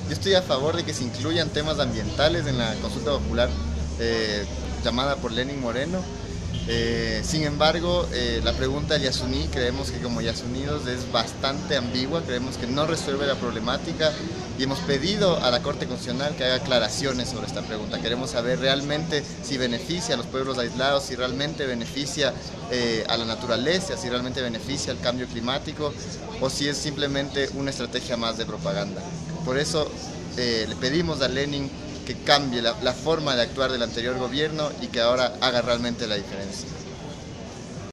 Yo estoy a favor de que se incluyan temas ambientales en la consulta popular llamada por Lenin Moreno. Sin embargo, la pregunta de Yasuní, creemos que como Yasunidos es bastante ambigua, creemos que no resuelve la problemática y hemos pedido a la Corte Constitucional que haga aclaraciones sobre esta pregunta. Queremos saber realmente si beneficia a los pueblos aislados, si realmente beneficia a la naturaleza, si realmente beneficia al cambio climático o si es simplemente una estrategia más de propaganda. Por eso le pedimos a Lenin que cambie la forma de actuar del anterior gobierno y que ahora haga realmente la diferencia.